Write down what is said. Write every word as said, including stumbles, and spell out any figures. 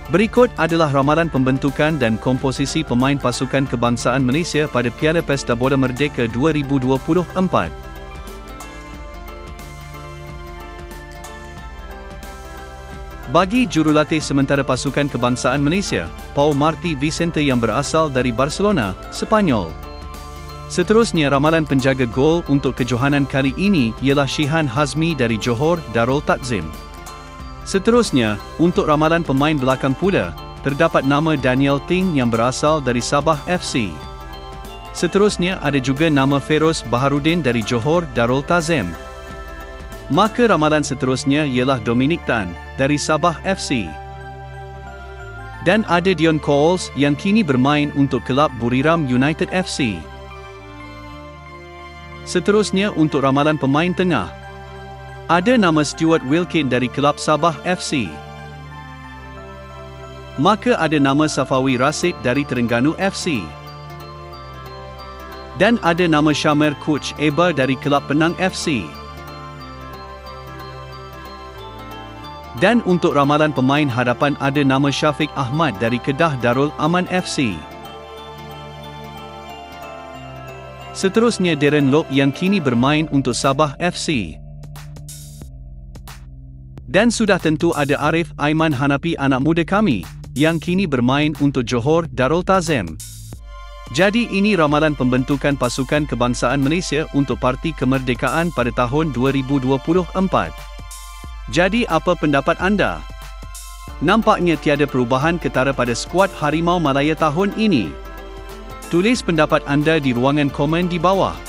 Berikut adalah ramalan pembentukan dan komposisi pemain pasukan kebangsaan Malaysia pada Piala Pesta Bola Merdeka dua ribu dua puluh empat. Bagi jurulatih sementara pasukan kebangsaan Malaysia, Pau Martí Vicente yang berasal dari Barcelona, Sepanyol. Seterusnya ramalan penjaga gol untuk kejohanan kali ini ialah Shihan Hazmi dari Johor Darul Takzim. Seterusnya, untuk ramalan pemain belakang pula, terdapat nama Daniel Ting yang berasal dari Sabah F C. Seterusnya ada juga nama Feroz Baharudin dari Johor Darul Takzim. Maka ramalan seterusnya ialah Dominic Tan dari Sabah F C. Dan ada Dion Coles yang kini bermain untuk kelab Buriram United F C. Seterusnya untuk ramalan pemain tengah, ada nama Stuart Wilkin dari kelab Sabah F C. Maka ada nama Safawi Rasid dari Terengganu F C. Dan ada nama Shamer Coach Eba dari kelab Penang F C. Dan untuk ramalan pemain hadapan ada nama Syafiq Ahmad dari Kedah Darul Aman F C. Seterusnya Darren Lock yang kini bermain untuk Sabah F C. Dan sudah tentu ada Arif Aiman Hanapi anak muda kami, yang kini bermain untuk Johor Darul Takzim. Jadi ini ramalan pembentukan pasukan kebangsaan Malaysia untuk Parti Kemerdekaan pada tahun dua ribu dua puluh empat. Jadi apa pendapat anda? Nampaknya tiada perubahan ketara pada skuad Harimau Malaya tahun ini. Tulis pendapat anda di ruangan komen di bawah.